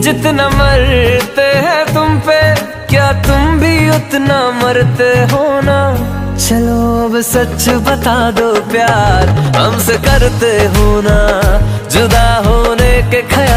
जितना मरते हैं तुम पे, क्या तुम भी उतना मरते हो ना? चलो अब सच बता दो प्यार हमसे करते हो ना? जुदा होने के ख्याल